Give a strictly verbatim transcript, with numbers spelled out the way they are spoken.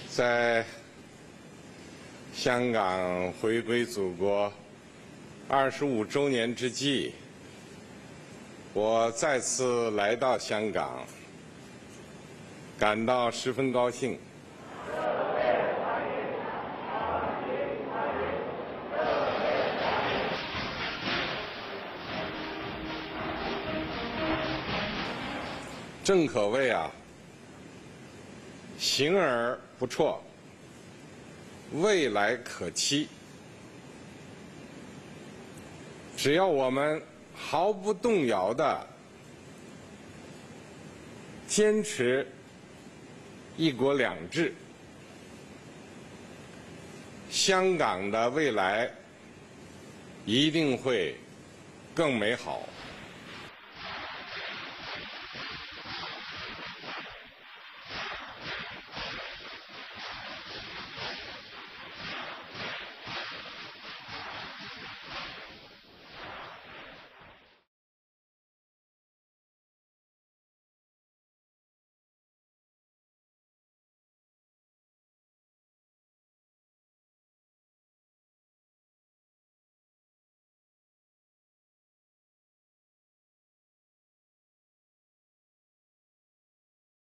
在香港回归祖国二十五周年之际，我再次来到香港，感到十分高兴。 正可谓啊，形而不辍，未来可期。只要我们毫不动摇地坚持一国两制，香港的未来一定会更美好。